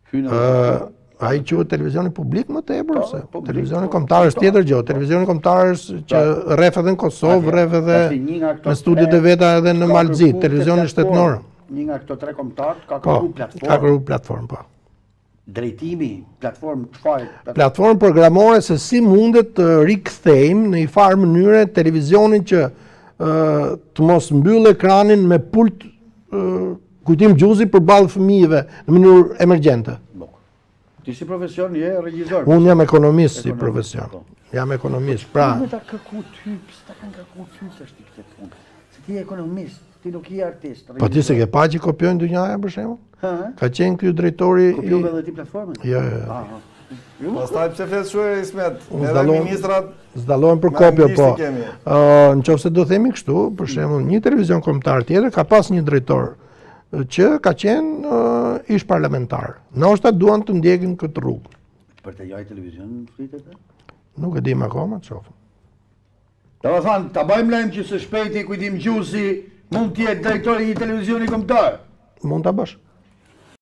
Ai quhet televizioni publik më tepër se televizioni kombëtar është tjetër gjë. Televizioni kombëtar është që rref edhe në Kosovë, rref edhe në studiot e veta edhe në Malzi, televizioni shtetënor. Një nga këto tre kombëtar ka kërkuar platformë. Ka kërkuar platformë, po. Drejtimi, platformë çfarë? Platformë programore se si mundet të rikthejmë në një farë mënyre televizionin që të mos mbyll ekranin me pult kujtim gjuzi përballë fëmijëve në mënyrë emergjente. Ti si profesion je regjisor. Unë jam ekonomist si profesion. Jam ekonomist, pra. Nuk ta kërku ty, s'ta kanë kërku ty tash ti këtë punë. Se ti je ekonomist, ti nuk je artist. Po ti se ke pa që kopjojnë Dynjaja për shembull? Ka qenë ky drejtori i Kopjove edhe ti platformën? Jo. Pastaj pse flet shumë Ismet? Edhe ministrat zdallohen për kopje, po. Nëse do themi kështu, për shembull, një televizion kombëtar tjetër ka pas një drejtor që ka qenë ish parlamentar. Ndoshta duan të ndjekin këtë rrugë. Për të jaj televizion flitet? Nuk e dim akoma, të shohim. Domethënë, ta bëjmë lajm që së shpejti kujtim gjuzi mund të jetë drejtori i një televizioni kombëtar. Mund ta bësh.